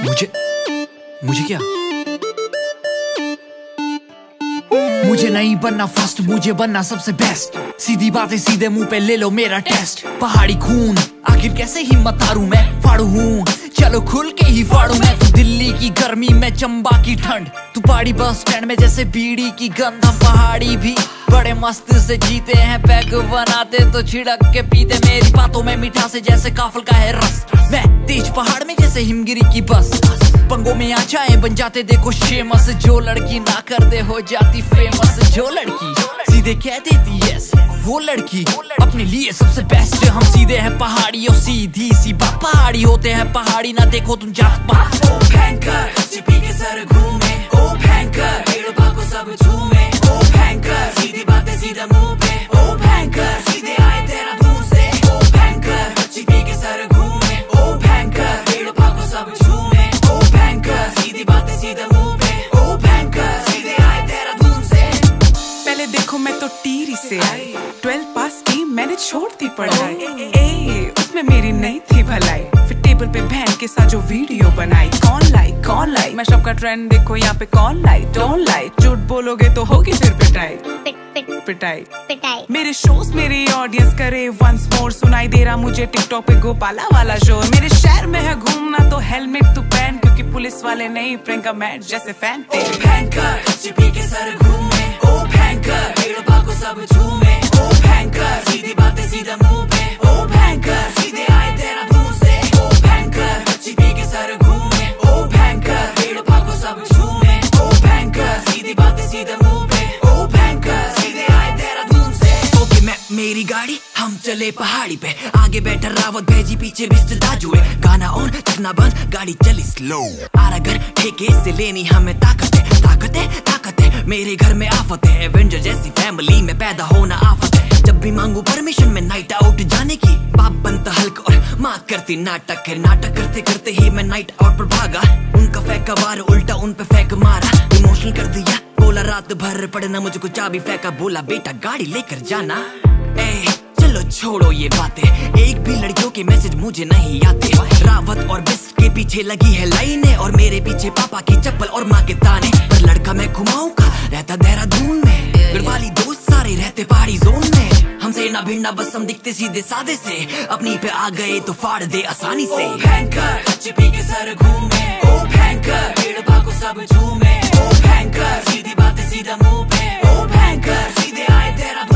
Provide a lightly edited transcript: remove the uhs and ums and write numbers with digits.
मुझे क्या? मुझे नहीं बनना फर्स्ट, मुझे बनना सबसे बेस्ट। सीधी बातें सीधे मुंह पे ले लो मेरा टेस्ट। पहाड़ी खून आखिर कैसे हिम्मत हारूं मैं, फाड़ू हूँ चलो खुल के ही फाड़ू मैं। तू दिल्ली की गर्मी में चंबा की ठंड, तू पहाड़ी बस स्टैंड में जैसे बीड़ी की गंध। हम पहाड़ी भी बड़े मस्त से जीते हैं, पैग बनाते तो छिड़क के पीते। मेरी बातों में मिठास है जैसे काफल का है रस। मैं तेज पहाड़ में जैसे हिमगिरी की बस, पंगों में आ जाए बन जाते देखो शेमस। जो लड़की ना कर दे हो जाती फेमस। जो लड़की सीधे कह देती यस, वो लड़की अपने लिए सबसे बेस्ट। हम सीधे हैं पहाड़ी और सीधी सी बात। पहाड़ी होते हैं पहाड़ी ना देखो तुम जात पात। ओ भयंकर चिपी के सर घूमे, ओ भयंकर पेड़ पाको सब झूमे। ओ भयंकर सीधी बातें सीधा मुंह पे, ओ भयंकर सीधे आए तेरा मुंह से। ओ भयंकर चिपी के सर घूमे, ओ भयंकर पेड़ पाको सब झूमे। ओ भयंकर सीधी बातें सीधा मुंह पे, ओ भयंकर सीधे आए तेरा मुंह से। पहले देखो मैं तो टीरी से आई, 12 पास की मैंने छोड़ दी पढ़ाई। उसमें मेरी नहीं थी भलाई, फिर टेबल पे बहन के साथ जो वीडियो बनाई। कौन लाई मैं सबका ट्रेंड देखो यहाँ पे। कौन लाई डोंट लाई, झूठ बोलोगे तो होगी फिर पिटाई। मेरे शोज मेरी ऑडियंस करे वंस मोर। सुनाई दे रहा मुझे टिकटॉक पे गोपाला वाला शोर। मेरे शहर में है घूमना तो हेलमेट तू पहन, क्योंकि पुलिस वाले नहीं प्रियंका मैट जैसे फैन तेरे। भयंकर चिपी के सर घूमे, ओ भयंकर पेड़ पाको सब झूमे। ओ भयंकर सीधी बातें सीधा मुंह पे, ओ भयंकर सीधे आए तेरा मुंह से। ओ भयंकर चिपी के सर घूमे, ओ भयंकर पेड़ पाको सब झूमे। ओ भयंकर सीधी बातें सीधा मुंह पे, ओ भयंकर सीधे आए तेरा मुंह से। ओके मैं मेरी गाड़ी हम चले पहाड़ी पे, आगे बैठा रावत भेजी पीछे बिस्तर दाजुए। गाना ऑन करना बंद गाड़ी चली स्लो। आरा घर ठेके से लेनी हमें ताकत है मेरे घर में आफत है। एवेंजर जैसी फैमिली में पैदा होना आफत है। जब भी मांगू परमिशन में नाइट आउट जाने की, बाप बनता हल्क और माँ करती नाटक है। नाटक करते करते ही मैं नाइट आउट पर भागा। उनका फेंका वार उल्टा उन पे फेंक मारा। इमोशनल कर दिया, बोला रात भर पढ़ना मुझको चाबी फेंका। बोला बेटा गाड़ी लेकर जाना। चलो छोड़ो ये बातें, एक भी लड़कियों के मैसेज मुझे नहीं आते। रावत और बिस्ट के पीछे लगी है लाइनें, और मेरे पीछे पापा की चप्पल और माँ के ताने। पर लड़का मैं घुमाऊंगा रहता देहरादून में, गढ़वाली दोस्त सारे रहते पहाड़ी जोन में। हमसे ना भिड़ना बस हम दिखते सीधे सादे से, अपनी पे आ गए तो फाड़ दे आसानी से। ओ भयंकर चिपी के सर घूमे, ओ भयंकर पेड़ पाको सब झूमे। ओ भयंकर सीधी बातें सीधा मुंह पे, ओ भयंकर सीधे आए तेरा